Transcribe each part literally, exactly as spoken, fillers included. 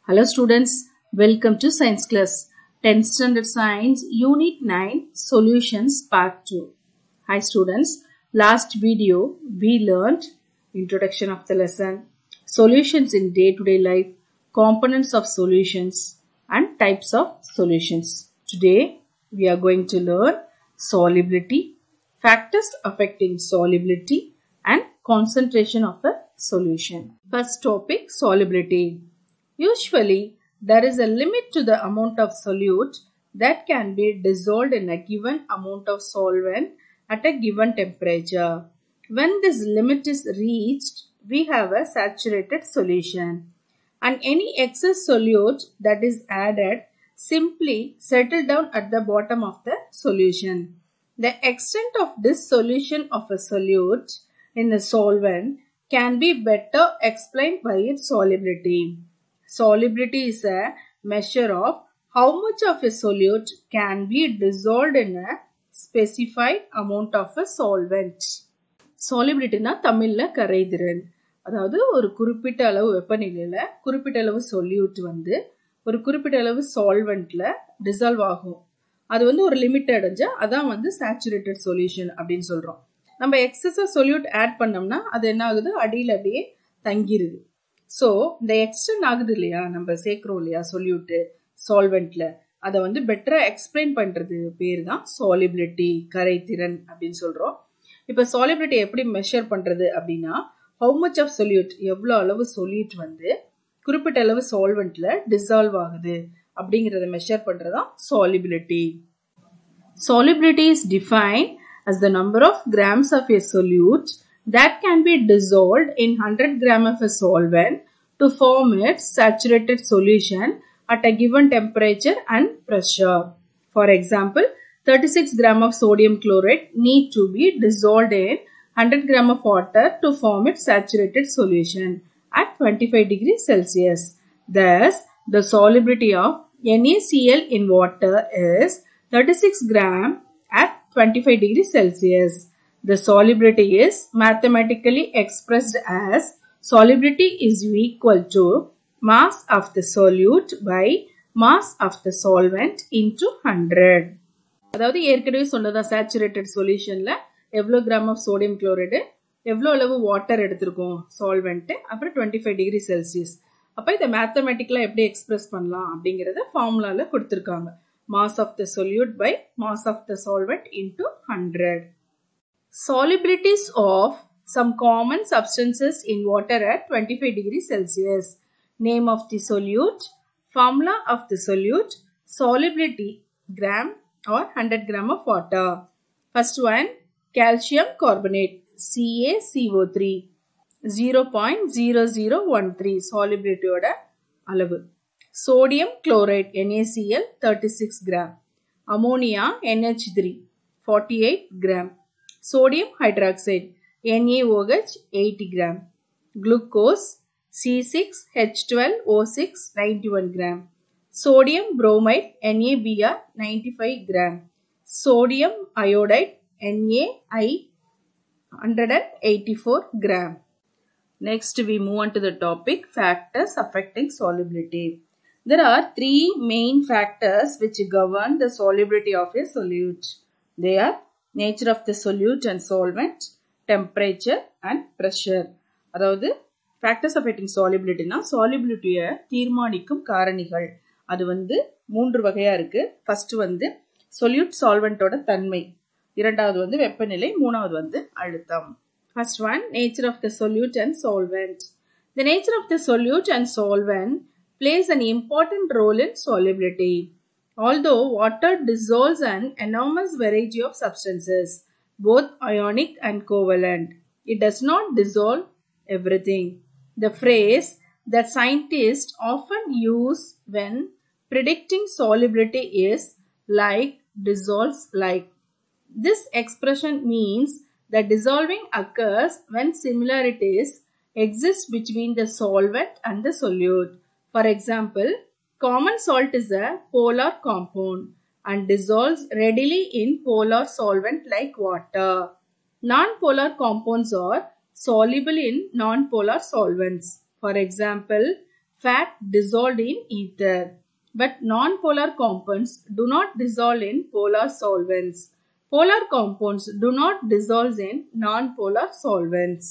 Hello students, welcome to Science class. tenth Standard Science Unit nine Solutions Part two. Hi students, last video we learned introduction of the lesson, solutions in day-to-day life, components of solutions and types of solutions. Today we are going to learn solubility, factors affecting solubility and concentration of a solution. First topic, solubility. Usually, there is a limit to the amount of solute that can be dissolved in a given amount of solvent at a given temperature. When this limit is reached, we have a saturated solution. And any excess solute that is added simply settle down at the bottom of the solution. The extent of this solution of a solute in a solvent can be better explained by its solubility. Solubility is a measure of how much of a solute can be dissolved in a specified amount of a solvent. Solubility na தமிழ்ல கரைதிறன். அதாவது ஒரு குறிப்பிட்ட அளவு வெப்பநிலையில குறிப்பிட்ட அளவு solute வந்து ஒரு குறிப்பிட்ட அளவு solventல dissolve ஆகும். அது வந்து ஒரு லிமிட் அடைஞ்சா அதான் வந்து saturated solution அப்படின்னு சொல்றோம். நம்ம excess solute ஆட் பண்ணோம்னா அது என்ன ஆகுது, அடியில அப்படியே தங்கிருது. So, இந்த extend ஆகுது இல்லையா, நம்ம சேர்க்கிறோம் இல்லையா solute solventல, அதை வந்து பெட்டரா எக்ஸ்பிளைன் பண்றது பேர் தான் solubility, கரைதிறன் அப்படின்னு சொல்றோம். இப்ப solubility எப்படி மெஷர் பண்றது அப்படின்னா, how much of solute, எவ்வளவு அளவு solute வந்து குறிப்பிட்ட அளவு solventல dissolve ஆகுது அப்படிங்கறத மெஷர் பண்றதுதான் solubility. Solubility is defined as the number of grams of a solute that can be dissolved in one hundred grams of a solvent to form its saturated solution at a given temperature and pressure. For example, thirty-six grams of sodium chloride need to be dissolved in one hundred grams of water to form its saturated solution at twenty-five degrees Celsius. Thus, the solubility of NaCl in water is thirty-six grams at twenty-five degrees Celsius. The solubility is mathematically expressed as solubility is equal to mass of the solute by mass of the solvent into one hundred. அதாவது ஏற்கனவே சொன்னதா saturated solutionல எவ்வளவு gram of sodium chloride, எவ்வளவு அளவு water எடுத்திருக்கோம் solvent, அப்புறம் twenty-five degree Celsius. அப்ப இதை மேத்தமேட்டிக்கலா எப்படி எக்ஸ்பிரஸ் பண்ணலாம் அப்படிங்கறத ஃபார்முலால கொடுத்திருக்காங்க. Mass of the solute by mass of the solvent into one hundred. Solubilities of some common substances in water at twenty-five degrees Celsius. Name of the solute, formula of the solute, solubility, gram or one hundred grams of water. First one, calcium carbonate, C a C O three, zero point zero zero one three solubility oda alavu. Sodium chloride, NaCl, thirty-six grams. Ammonia, N H three, forty-eight grams. Sodium hydroxide, NaOH, eighty grams. Glucose, C six H twelve O six, ninety-one grams. Sodium bromide, NaBr, ninety-five grams. Sodium iodide, NaI, one hundred eighty-four grams. Next, we move on to the topic factors affecting solubility. There are three main factors which govern the solubility of a solute. They are nature of the solute and solvent, temperature and pressure. அதாவது factors affecting solubility na solubility தீர்மானிக்கும் காரணிகள். அது வந்து மூன்று வகையா இருக்கு. First வந்து solute solvent ஓட தன்மை, இரண்டாவது வந்து வெப்பநிலை, மூணாவது வந்து அழுத்தம். First one, nature of the solute and solvent. The nature of the solute and solvent plays an important role in solubility. Although water dissolves an enormous variety of substances, both ionic and covalent, it does not dissolve everything. The phrase that scientists often use when predicting solubility is like dissolves like. This expression means that dissolving occurs when similarities exist between the solvent and the solute. For example, common salt is a polar compound and dissolves readily in polar solvent like water. Non-polar compounds are soluble in non-polar solvents. For example, fat dissolved in ether. But non-polar compounds do not dissolve in polar solvents. Polar compounds do not dissolve in non-polar solvents.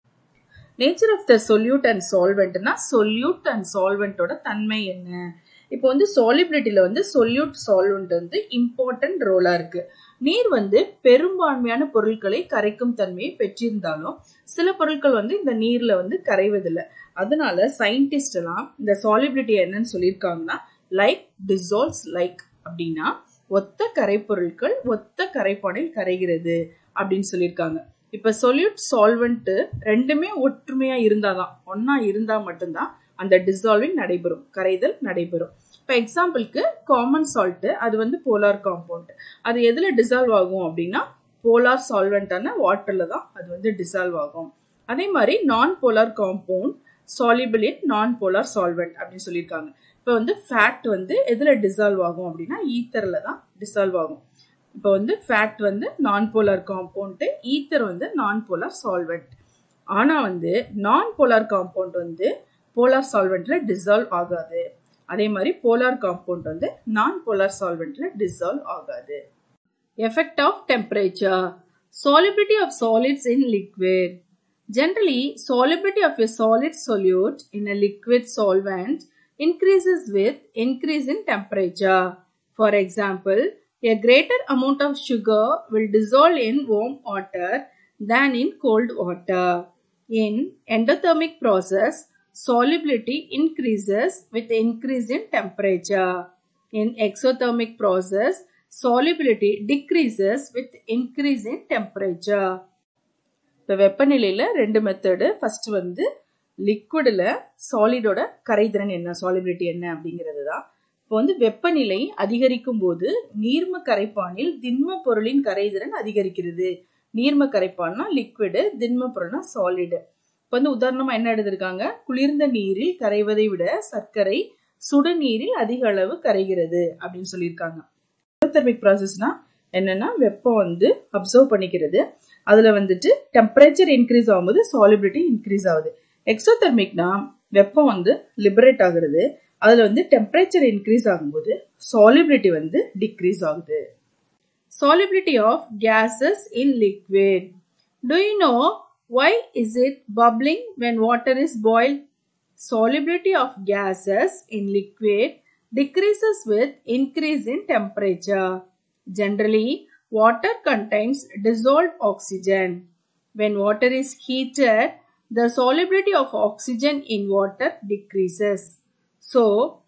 Nature of the solute and solvent na solute and solvent oda தன்மை என்ன? இப்போ வந்து solubilityல வந்து solute solvent வந்து important ரோலா இருக்கு. நீர் வந்து பெரும்பான்மையான பொருட்களை கரைக்கும் தன்மையை பெற்றிருந்தாலும் சில பொருட்கள் வந்து இந்த நீர்ல வந்து கரைவதில்லை. அதனால சயின்டிஸ்ட் எல்லாம் இந்த solubility என்னன்னு சொல்லியிருக்காங்கன்னா லைக் டிசால்வ்ஸ் லைக் அப்படின்னா ஒத்த கரைப்பொருட்கள் ஒத்த கரைப்பானில் கரைகிறது அப்படின்னு சொல்லியிருக்காங்க. இப்ப சொல்யூட் சால்வெண்ட் ரெண்டுமே ஒற்றுமையா இருந்தாதான் ஒன்னா இருந்தா மட்டும்தான் அந்த டிசால்விங் நடைபெறும், கரைதல் நடைபெறும். இப்போ எக்ஸாம்பிளுக்கு காமன் சால்ட் அது வந்து போலார் காம்பவுண்ட். அது எதுல டிசால்வ் ஆகும் அப்படின்னா போலார் சால்வெண்டான வாட்டர்ல தான் அது வந்து டிசால்வ் ஆகும். அதே மாதிரி நான் போலார் காம்பவுண்ட் soluble in நான் போலார் சால்வெண்ட் அப்படின்னு சொல்லியிருக்காங்க. இப்போ வந்து ஃபேட் வந்து எதுல டிசால்வ் ஆகும் அப்படின்னா ஈத்தர்ல தான் டிசால்வ் ஆகும். இப்போ வந்து ஃபேட் வந்து நான் போலார் காம்பவுண்ட், ஈத்தர் வந்து நான் போலார் சால்வெண்ட். ஆனா வந்து நான் போலார் காம்பவுண்ட் வந்து போலார் சால்வெண்ட்ல டிசால்வ் ஆகாது. அதே மாதிரி போலார் காம்பவுண்ட் வந்து நான் போலார் சால்வெண்ட்ல டிசால்வ் ஆகாது. Effect of temperature. solubility of solids in liquid. Generally, solubility of a solid solute in a liquid solvent increases with increase in temperature. For example, a greater amount of sugar will dissolve in warm water than in cold water. In endothermic process, solubility increases with increase in temperature. In exothermic process, solubility decreases with increase in temperature. இப்போ வெப்பநிலையில ரெண்டு method. First வந்து லிக்விட்ல சாலிடோட கரைதிறன் என்ன, solubility என்ன அப்படிங்கிறது தான். இப்போ வந்து வெப்பநிலை அதிகரிக்கும் போது நீர்ம கரைப்பானில் திண்ம பொருளின் கரைதிறன் அதிகரிக்கிறது. நீர்ம கரைப்பான்னா லிக்விடு, திண்ம பொருள்னா சாலிடு. இப்போ வந்து உதாரணமா என்ன எடுத்திருக்காங்க, குளிர்ந்த நீரில் கரைவதை விட சர்க்கரை சுடுநீரில் அதிக அளவு கரைகிறது அப்படின்னு சொல்லியிருக்காங்க. எக்ஸோதெர்மிக் ப்ராசஸ்னா என்னன்னா வெப்பம் வந்து அப்சர்வ் பண்ணிக்கிறது, அதுல வந்துட்டு டெம்பரேச்சர் இன்க்ரீஸ் ஆகும்போது சாலிபிலிட்டி இன்க்ரீஸ் ஆகுது. எக்ஸோதெர்மிக்னா வெப்பம் வந்து லிபரேட் ஆகுறது, அதுல வந்து டெம்பரேச்சர் இன்க்ரீஸ் ஆகும்போது சாலிபிலிட்டி வந்து டிக்ரீஸ் ஆகுது. Solubility of gases in liquid. Do you know why is it bubbling when water is boiled? Solubility of gases in liquid decreases with increase in temperature. Generally, water contains dissolved oxygen. When water is heated, the solubility of oxygen in water decreases. So,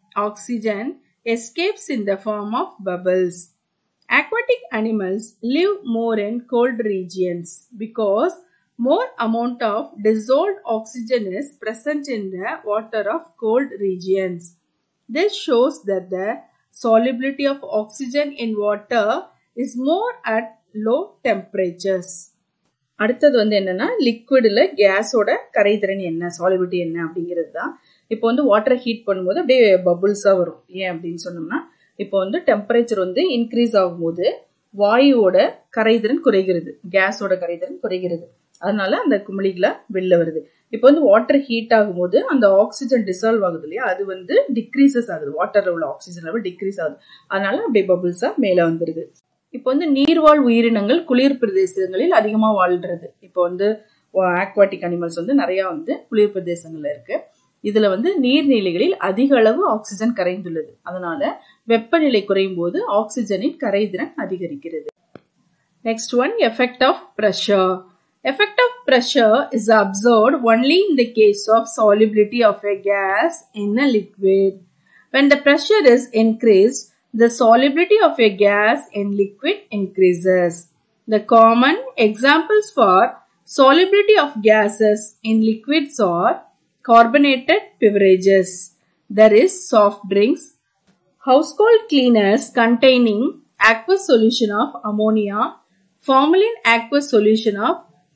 oxygen escapes in the form of bubbles. Aquatic animals live more in cold regions because more amount of dissolved oxygen is present in the water of cold regions. This shows that the solubility of oxygen in water is more at low temperatures. அடுத்தது வந்து என்னன்னா லிக்விட்ல கேஸோட கரைதிறன் என்ன, solubility என்ன அப்படிங்கிறது தான். இப்போ வந்து வாட்டரை ஹீட் பண்ணும்போது அப்படியே பபுள்ஸா வரும். ஏன் அப்படின்னு சொன்னோம்னா இப்போ வந்து டெம்பரேச்சர் வந்து இன்க்ரீஸ் ஆகும்போது வாயுவோட கரைதிறன் குறைகிறது, கேஸோட கரைதிறன் குறைகிறது, அதனால அந்த குமிழிகளை வெளில வருது. இப்போ வந்து வாட்டர் ஹீட் ஆகும்போது அந்த ஆக்சிஜன் டிசால்வ் ஆகுது இல்லையா, அது வந்து டிக்ரீசஸ் ஆகுது, வாட்டர்ல உள்ள ஆக்சிஜன் லெவல் டிக்ரீஸ் ஆகுது, அதனால அப்படியே பபுள்ஸா மேல வந்துருது. இப்போ வந்து நீர்வாழ் உயிரினங்கள் குளிர் பிரதேசங்களில் அதிகமா வாழ்றது. இப்போ வந்து ஆக்வாட்டிக் அனிமல்ஸ் வந்து நிறைய வந்து குளிர் பிரதேசங்கள்ல இருக்கு. இதுல வந்து நீர்நிலைகளில் அதிக அளவு ஆக்சிஜன் கரைந்துள்ளது, அதனால வெப்பநிலை குறையும் போது ஆக்சிஜனின் கரைதிறன் அதிகரிக்கிறது. Next one, effect of pressure. Effect of pressure is observed only in the case of solubility of a gas in a liquid. When the pressure is increased, the solubility of a gas in liquid increases. The common examples for solubility of gases in liquids are carbonated beverages, that is soft drinks, household cleaners containing aqueous solution of ammonia, formalin aqueous solution of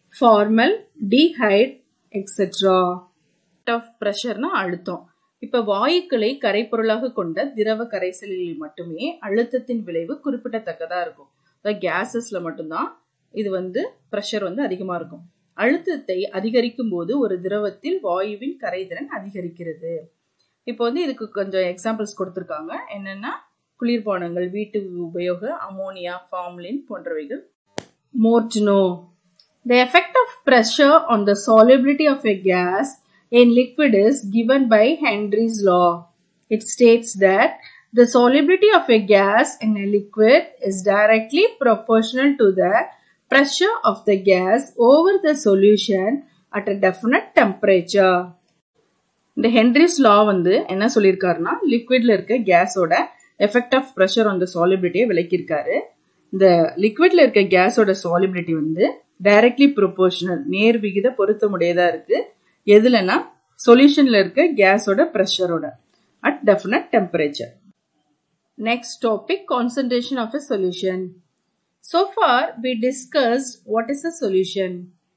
formaldehyde, et cetera. of pressure na அழுத்தம். இப்ப வாயுக்களை கரைப்பொருளாக கொண்ட திரவ கரைசலில் மட்டுமே அழுத்தத்தின் விளைவு குறிப்பிடத்தக்கதா இருக்கும். கேசஸ்ல மட்டும்தான் இது வந்து பிரஷர் வந்து அதிகமா இருக்கும். அழுத்தத்தை அதிகரிக்கும் போது ஒரு திரவத்தில் வாயுவின் கரைதிறன் அதிகரிக்கிறது. இப்போ வந்து இதுக்கு கொஞ்சம் எக்ஸாம்பிள்ஸ் கொடுத்துருக்காங்க. என்னென்னா குளிர்பானங்கள், வீட்டு உபயோக, அமோனியா, ஃபார்மலின் போன்றவைகள். More to know. The effect of pressure on the solubility of a gas in liquid is given by Henry's law. It states that the solubility of a gas in a liquid is directly proportional to the pressure of the gas over the solution at a definite temperature. இந்த Henry's law வந்து என்ன சொல்லியிருக்காருன்னா, லிக்விட்ல இருக்க கேஸோட effect of pressure on the சாலிபிலிட்டியை விளக்கியிருக்காரு. இந்த லிக்விட்ல இருக்க கேஸோட சாலிபிலிட்டி வந்து டைரக்ட்லி ப்ரொபோர்ஷனல், நேர் விகித பொருத்தமுடையதா இருக்கு. எதுலன்னா சொல்யூஷன்ல இருக்க கேஸோட ப்ரெஷரோட at definite temperature. Next topic, concentration of a solution. So far we discussed what is a solution,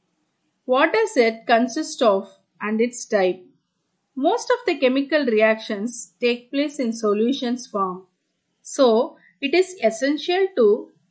what does it consist of and its type. Most of the chemical reactions take place in solutions form. So, it is essential to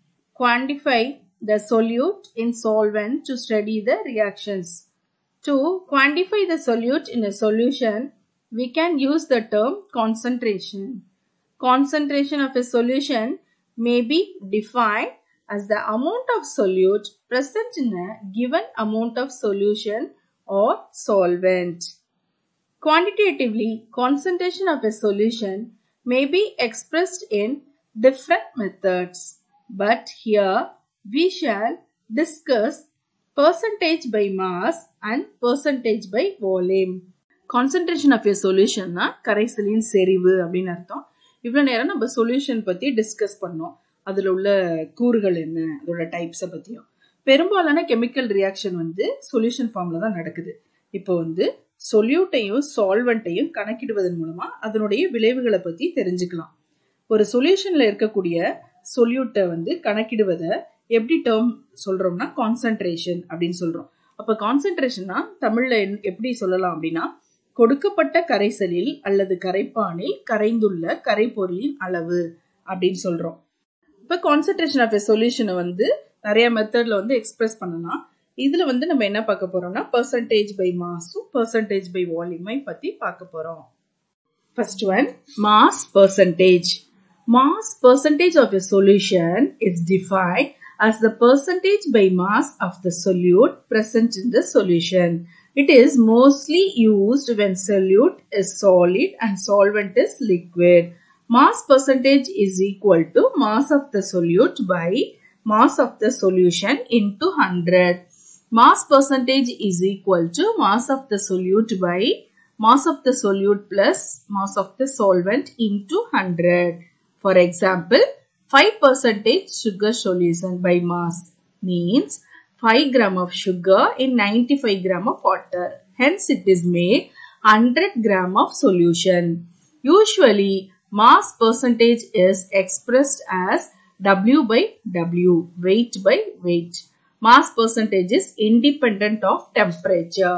quantify the solute in solvent to study the reactions. To quantify the solute in a solution, we can use the term concentration. Concentration of a solution may be defined as the amount of solute present in a given amount of solution or solvent. Quantitatively, concentration of a solution may be expressed in different methods, but here we shall discuss percentage by mass and percentage by volume. Concentration of a solution na கரைசலின் செறிவு அப்படின்னு அர்த்தம். இவ்வளவு நேரம் நம்ம solution பத்தி discuss பண்ணோம். அதுல உள்ள கூறுகள் என்ன, அதோட டைப்ஸை பத்தியும். பெரும்பாலான கெமிக்கல் ரியாக்ஷன் வந்து சொல்யூஷன் ஃபார்ம்ல தான் நடக்குது. இப்போ வந்து சொல்யூட்டையும் சால்வெண்ட்டையும் கணக்கிடுவதன் மூலமா அதனுடைய விளைவுகளை பத்தி தெரிஞ்சுக்கலாம். ஒரு சொல்யூஷன்ல இருக்கக்கூடிய சொல்யூட்டை வந்து கணக்கிடுவதை எப்படி டேர்ம் சொல்றோம்னா கான்சன்ட்ரேஷன் அப்படின்னு சொல்றோம். அப்ப கான்சன்ட்ரேஷன்னா தமிழ்ல எப்படி சொல்லலாம் அப்படின்னா, கொடுக்கப்பட்ட கரைசலில் அல்லது கரைப்பானில் கரைந்துள்ள கரைப்பொருளின் அளவு அப்படின்னு சொல்றோம். இப்ப கான்சன்ட்ரேஷன் ஆஃப் எ சொல்யூஷனை வந்து நிறைய மெத்தட்ல வந்து எக்ஸ்பிரஸ் பண்ணலாம். இதுல வந்து நம்ம என்ன பார்க்க போறோம்னா percentage by massம் percentage by volume பத்தி பார்க்க போறோம். First one, mass percentage. Mass percentage of a solution is defined as the percentage by mass of the solute present in the solution. It is mostly used when solute is solid and solvent is liquid. Mass percentage is equal to mass of the solute by mass of the solution into one hundred. Mass percentage is equal to mass of the solute by mass of the solute plus mass of the solvent into one hundred. For example, five percent sugar solution by mass means five gram of sugar in ninety-five gram of water. Hence, it is made one hundred gram of solution. Usually, mass percentage is expressed as W by W, weight by weight. Mass percentage is independent of temperature.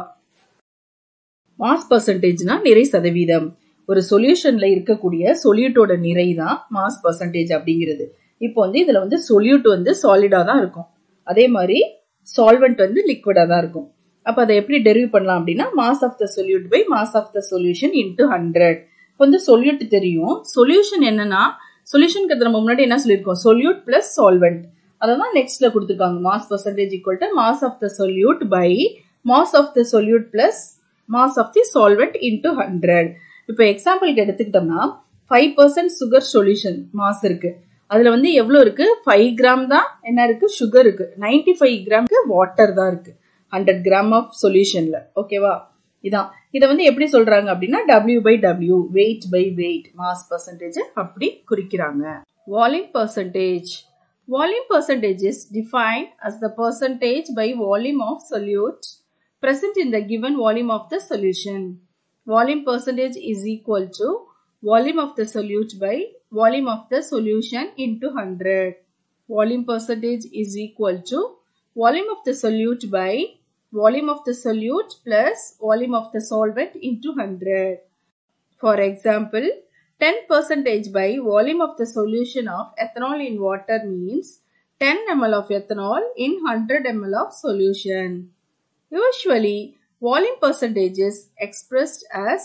Mass percentage na நிறை சதவீதம். ஒரு சொல்யூஷன்ல இருக்கக்கூடிய சொல்யூட்டோட நிறை தான் mass percentage அப்படிங்கிறது. இப்போ வந்து இதுல வந்து சொல்யூட் வந்து சாலிடா தான் இருக்கும், அதே மாதிரி சால்வெண்ட் வந்து லிக்விடா தான் இருக்கும். அப்ப அதை எப்படி டெரிவ் பண்ணலாம் அப்படின்னா, mass of the solute by mass of the solution into hundred. இப்போ வந்து சொல்யூட் தெரியும், சொல்யூஷன் என்னன்னா, சொல்யூஷனுக்கு நம்ம முன்னாடி என்ன சொல்லியிருக்கோம், சொல்யூட் பிளஸ் சால்வெண்ட். அதான் நெக்ஸ்ட்ல கொடுத்துருக்காங்க, mass percentage equal to mass of the solute by mass of the solute plus mass of the solvent into hundred. இப்போ எக்ஸாம்பிளுக்கு எடுத்துக்கிட்டோம்னா five percent sugar solution mass இருக்கு, அதுல வந்து எவ்வளவு இருக்கு, ஃபைவ் கிராம் தான் என்ன இருக்கு, சுகர் இருக்கு. நைன்டி ஃபைவ் கிராம்க்கு வாட்டர் தான் இருக்கு ஹண்ட்ரட் கிராம் ஆஃப் சொல்யூஷன்ல. ஓகேவா, இதான் இதை வந்து எப்படி சொல்றாங்க அப்படின்னா W by W, weight by weight, mass percentage அப்படி குறிக்கிறாங்க. Volume percentage. Volume percentage is defined as the percentage by volume of solute present in the given volume of the solution. Volume percentage is equal to volume of the solute by volume of the solution into one hundred. Volume percentage is equal to volume of the solute by volume of the solute plus volume of the solvent into one hundred. For example, ten percent by volume of the solution of ethanol in water means ten milliliters of ethanol in one hundred milliliters of solution. Usually, volume percentage is expressed as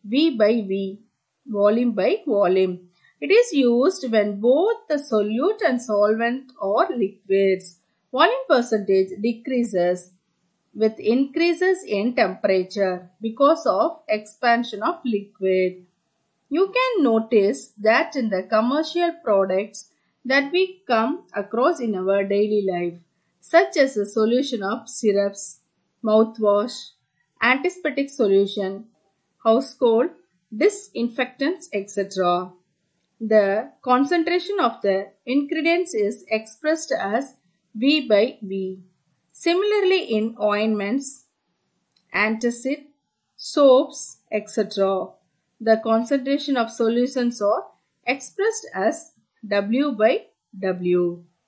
V by V, volume by volume. It is used when both the solute and solvent are liquids. Volume percentage decreases with increases in temperature because of expansion of liquid. You can notice that in the commercial products that we come across in our daily life, such as a solution of syrups, mouthwash, antiseptic solution, household, disinfectants, et cetera. The concentration of the ingredients is expressed as V by V. Similarly, in ointments, antacid, soaps, et cetera, the concentration of solutions are expressed as W by W.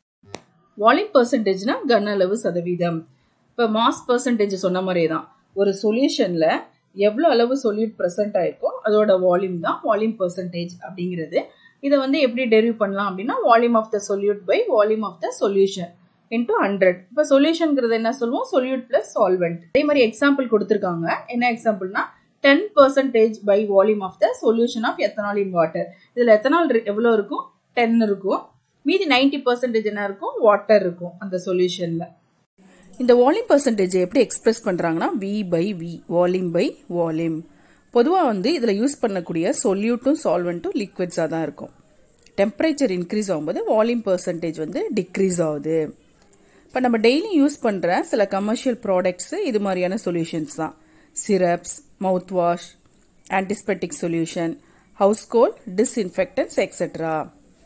Volume பர்சன்டேஜ்னா கன அளவு சதவீதம். இப்போ mass percentage சொன்ன மாதிரியே தான், ஒரு சொல்யூஷனில் எவ்வளோ அளவு சொல்யூட் ப்ரெசென்ட் ஆயிருக்கோ அதோட வால்யூம் தான் வால்யூம் பர்சன்டேஜ் அப்படிங்கிறது. இதை வந்து எப்படி டெரிவ் பண்ணலாம் அப்படின்னா, volume of the solute by volume of the solution into hundred. இப்போ சொல்யூஷன்ங்கிறது என்ன சொல்லுவோம், சொல்யூட் பிளஸ் சால்வெண்ட். அதே மாதிரி எக்ஸாம்பிள் கொடுத்துருக்காங்க. என்ன எக்ஸாம்பிள்னா, ten percentage by volume of the solution of ethanol in water. இதில் எத்தனால் எவ்வளோ இருக்கும், டென் இருக்கும். மீதி நைன்டி பர்சன்டேஜ் என்ன இருக்கும், வாட்டர் இருக்கும் அந்த சொல்யூஷன்ல. இந்த வால்யூம் பர்சன்டேஜ் எப்படி எக்ஸ்பிரஸ் பண்றாங்கன்னா, V by V, volume by volume. பொதுவாக வந்து இதில் யூஸ் பண்ணக்கூடிய சொல்யூட்டும் சால்வெண்ட்டும் லிக்விட்ஸாக தான் இருக்கும். டெம்பரேச்சர் இன்க்ரீஸ் ஆகும்போது வால்யூம் பர்சன்டேஜ் வந்து டிக்ரீஸ் ஆகுது. இப்போ நம்ம டெய்லி யூஸ் பண்ணுற சில கமர்ஷியல் ப்ராடக்ட்ஸ் இது மாதிரியான சொல்யூஷன்ஸ் தான். Syrups, mouth wash, antiseptic solution, household, disinfectants etcetera.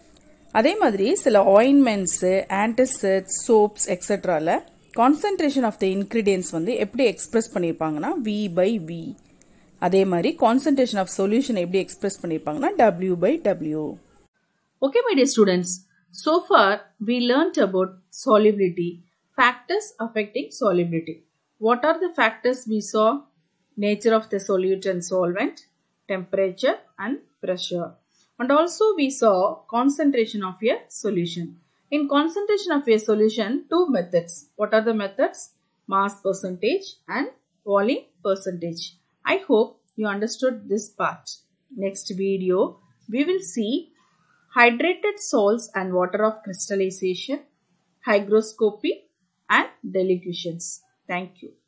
அதே மாதிரி சில ஆயின்மெண்ட்ஸு, ஆன்டிசிட்ஸ், சோப்ஸ் எக்ஸெட்ரால கான்சன்ட்ரேஷன் ஆஃப் த இன்க்ரீடியன்ஸ் வந்து எப்படி எக்ஸ்பிரஸ் பண்ணியிருப்பாங்கன்னா வி பை வி. அதே மாதிரி கான்சன்ட்ரேஷன் ஆஃப் சொல்யூஷன் எப்படி எக்ஸ்பிரஸ் பண்ணியிருப்பாங்கன்னா W by W. Okay, my dear students, so far we learnt about solubility, factors affecting solubility. What are the factors we saw? Nature of the solute and solvent, temperature and pressure. And also we saw concentration of a solution. In concentration of a solution, two methods. What are the methods? Mass percentage and volume percentage. I hope you understood this part. Next video, we will see hydrated salts and water of crystallization, hygroscopy and dilutions. Thank you.